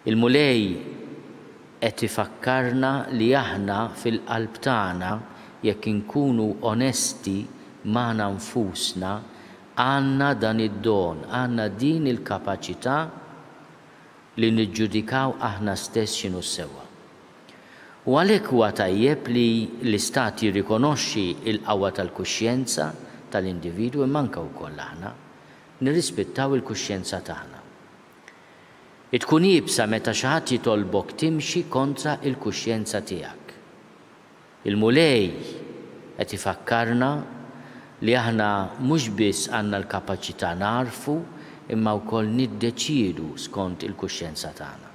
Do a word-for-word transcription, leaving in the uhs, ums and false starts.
Il-mulej qed ifakkarna li aħna fil-qalb tagħna jekk inkunu onesti magħna nfusna għandna dan id-don, għandna din il-kapaċità li niġġudikaw aħna stess x'inhu sewwa. U għalhekk huwa tajjeb li l-Istat jirrikonoxxi l-qawwa tal-kuxjenza tal-individwu imma anke wkoll aħna nirrispettaw il-kuxjenza tagħna. Tkun jibsa meta xi ħadd jitolbok timxi kontra l-kuxjenza tiegħek. Il-mulej qed ifakkarna li aħna mhux biss għandna l-kapaċità narfu imma wkoll niddeċiedu skont il-kuxjenza tagħna.